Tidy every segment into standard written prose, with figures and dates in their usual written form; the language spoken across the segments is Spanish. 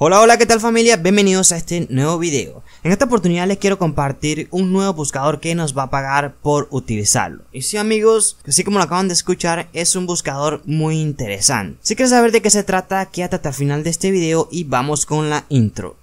Hola, hola, ¿qué tal familia? Bienvenidos a este nuevo video. En esta oportunidad les quiero compartir un nuevo buscador que nos va a pagar por utilizarlo. Y sí amigos, así como lo acaban de escuchar, es un buscador muy interesante. Si quieres saber de qué se trata, quédate hasta el final de este video y vamos con la intro.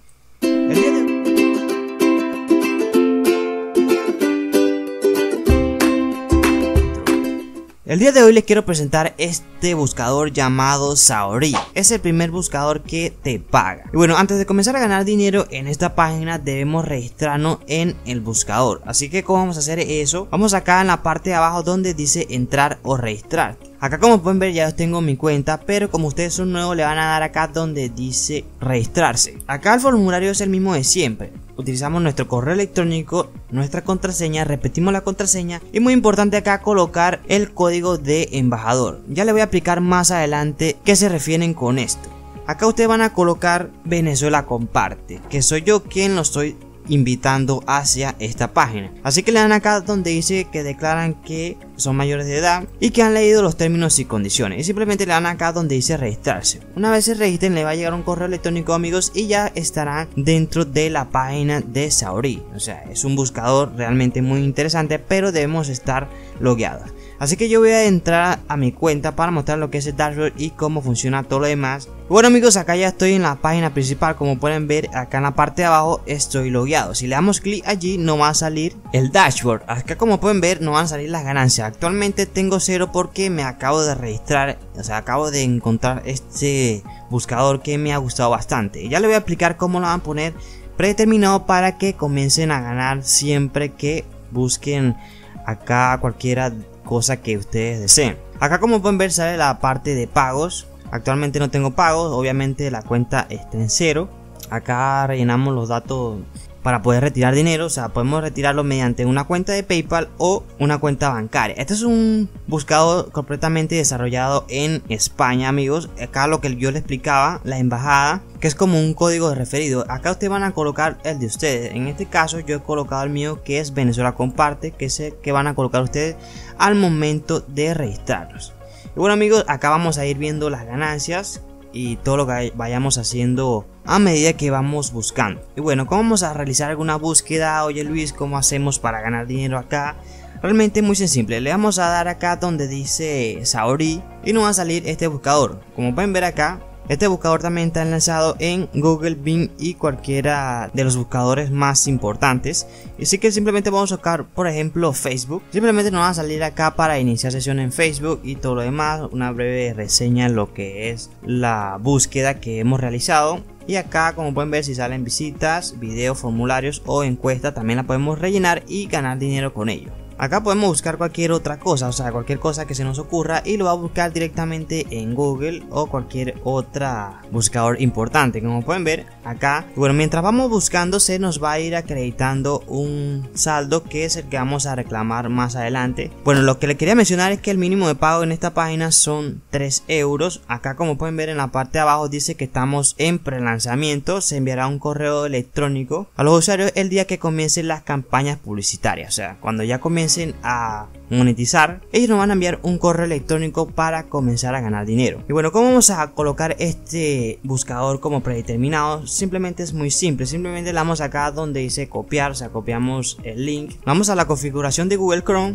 El día de hoy les quiero presentar este buscador llamado Saori. Es el primer buscador que te paga. Y bueno, antes de comenzar a ganar dinero en esta página debemos registrarnos en el buscador. Así que ¿cómo vamos a hacer eso? Vamos acá en la parte de abajo donde dice entrar o registrar. Acá como pueden ver ya tengo mi cuenta, pero como ustedes son nuevos le van a dar acá donde dice registrarse. Acá el formulario es el mismo de siempre. Utilizamos nuestro correo electrónico, nuestra contraseña, repetimos la contraseña y muy importante acá colocar el código de embajador. Ya le voy a explicar más adelante qué se refieren con esto. Acá ustedes van a colocar Venezuela comparte, que soy yo quien lo estoy invitando hacia esta página. Así que le dan acá donde dice que declaran que son mayores de edad y que han leído los términos y condiciones, y simplemente le dan acá donde dice registrarse. Una vez se registren le va a llegar un correo electrónico amigos y ya estarán dentro de la página de Saori. O sea, es un buscador realmente muy interesante, pero debemos estar logueados. Así que yo voy a entrar a mi cuenta para mostrar lo que es el dashboard y cómo funciona todo lo demás. Bueno amigos, acá ya estoy en la página principal. Como pueden ver acá en la parte de abajo estoy logueado. Si le damos clic allí no va a salir el dashboard. Acá como pueden ver no van a salir las ganancias. Actualmente tengo 0 porque me acabo de registrar. O sea, acabo de encontrar este buscador que me ha gustado bastante. Ya le voy a explicar cómo lo van a poner predeterminado para que comiencen a ganar siempre que busquen acá cualquiera cosa que ustedes deseen. Acá como pueden ver sale la parte de pagos. Actualmente no tengo pagos, obviamente la cuenta está en 0. Acá rellenamos los datos para poder retirar dinero, o sea, podemos retirarlo mediante una cuenta de PayPal o una cuenta bancaria. Este es un buscador completamente desarrollado en España, amigos. Acá lo que yo les explicaba, la embajada, que es como un código de referido. Acá ustedes van a colocar el de ustedes. En este caso yo he colocado el mío, que es Venezuela comparte, que es el que van a colocar ustedes al momento de registrarlos. Y bueno amigos, acá vamos a ir viendo las ganancias y todo lo que vayamos haciendo a medida que vamos buscando. Y bueno, ¿cómo vamos a realizar alguna búsqueda? Oye Luis, ¿cómo hacemos para ganar dinero acá? Realmente muy simple, le vamos a dar acá donde dice Saori y nos va a salir este buscador. Como pueden ver acá, este buscador también está lanzado en Google, Bing y cualquiera de los buscadores más importantes. Y así que simplemente vamos a buscar, por ejemplo, Facebook. Simplemente nos va a salir acá para iniciar sesión en Facebook y todo lo demás. Una breve reseña de lo que es la búsqueda que hemos realizado. Y acá como pueden ver si salen visitas, videos, formularios o encuestas, también la podemos rellenar y ganar dinero con ello. Acá podemos buscar cualquier otra cosa, o sea, cualquier cosa que se nos ocurra y lo va a buscar directamente en Google o cualquier otra buscador importante. Como pueden ver acá, bueno, mientras vamos buscando se nos va a ir acreditando un saldo que es el que vamos a reclamar más adelante. Bueno, lo que le quería mencionar es que el mínimo de pago en esta página son 3 euros. Acá como pueden ver en la parte de abajo dice que estamos en prelanzamiento. Se enviará un correo electrónico a los usuarios el día que comiencen las campañas publicitarias, o sea, cuando ya comiencen a monetizar, ellos nos van a enviar un correo electrónico para comenzar a ganar dinero. Y bueno, ¿cómo vamos a colocar este buscador como predeterminado? Simplemente es muy simple, simplemente le damos acá donde dice copiar, o sea, copiamos el link, vamos a la configuración de Google Chrome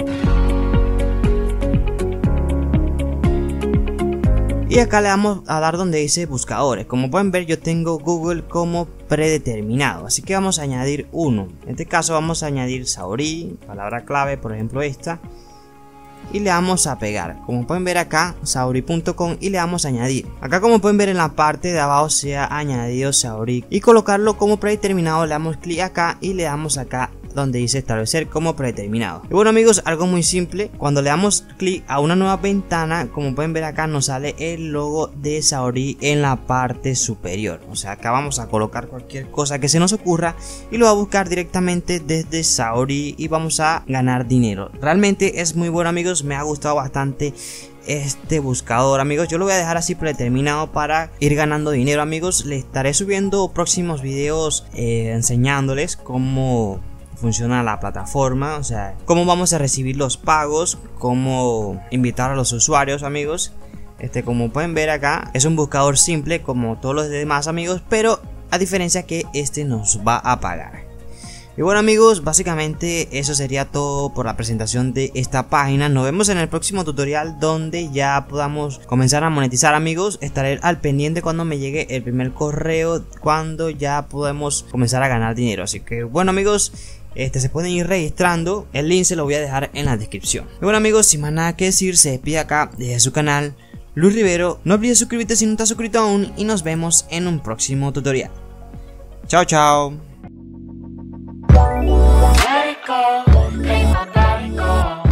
y acá le vamos a dar donde dice buscadores. Como pueden ver yo tengo Google como predeterminado, así que vamos a añadir uno. En este caso vamos a añadir Saori, palabra clave, por ejemplo esta, y le damos a pegar. Como pueden ver acá saori.com y le damos a añadir. Acá como pueden ver en la parte de abajo se ha añadido Saori y colocarlo como predeterminado le damos clic acá y le damos acá donde dice establecer como predeterminado. Y bueno amigos, algo muy simple, cuando le damos clic a una nueva ventana, como pueden ver acá nos sale el logo de Saori en la parte superior. O sea, acá vamos a colocar cualquier cosa que se nos ocurra y lo va a buscar directamente desde Saori y vamos a ganar dinero. Realmente es muy bueno amigos, me ha gustado bastante este buscador amigos. Yo lo voy a dejar así predeterminado para ir ganando dinero amigos. Les estaré subiendo próximos videos enseñándoles cómo funciona la plataforma, o sea, cómo vamos a recibir los pagos, cómo invitar a los usuarios amigos. Como pueden ver acá, es un buscador simple como todos los demás, amigos, pero a diferencia que nos va a pagar. Y bueno, amigos, básicamente eso sería todo por la presentación de esta página. Nos vemos en el próximo tutorial donde ya podamos comenzar a monetizar, amigos. Estaré al pendiente cuando me llegue el primer correo, cuando ya podemos comenzar a ganar dinero. Así que bueno, amigos, se pueden ir registrando. El link se lo voy a dejar en la descripción. Y bueno, amigos, sin más nada que decir, se despide acá desde su canal Luis Rivero. No olvides suscribirte si no estás suscrito aún y nos vemos en un próximo tutorial. Chao, chao. Let it go, let my body go.